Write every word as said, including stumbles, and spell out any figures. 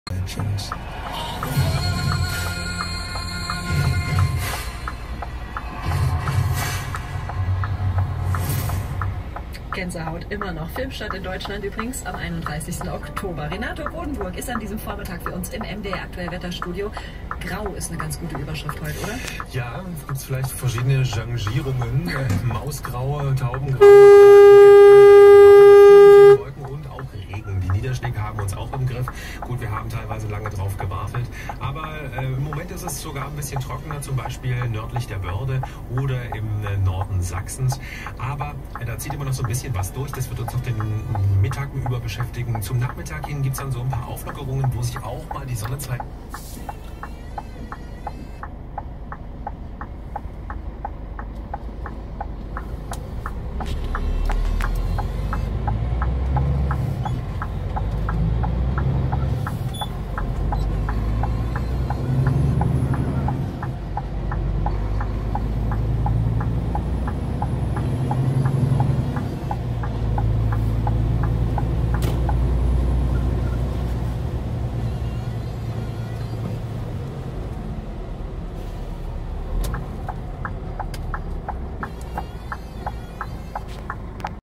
Schönes. Gänsehaut immer noch. Filmstart in Deutschland übrigens am einunddreißigsten Oktober. Renato Bodenburg ist an diesem Vormittag für uns im M D R Aktuell Wetterstudio. Grau ist eine ganz gute Überschrift heute, oder? Ja, gibt es vielleicht verschiedene Changierungen. Äh, Mausgraue, Taubengraue, äh, Wolken und auch Regen. Die Niederschläge haben uns auch im Griff. Gut, wir haben teilweise lange drauf gewartet. Aber äh, im Moment ist es sogar ein bisschen trockener, zum Beispiel nördlich der Börde oder im äh, Norden Sachsens. Aber äh, da zieht immer noch so ein bisschen was durch. Das wird uns noch den Mittag über beschäftigen. Zum Nachmittag hin gibt es dann so ein paar Auflockerungen, wo sich auch mal die Sonne zeigt.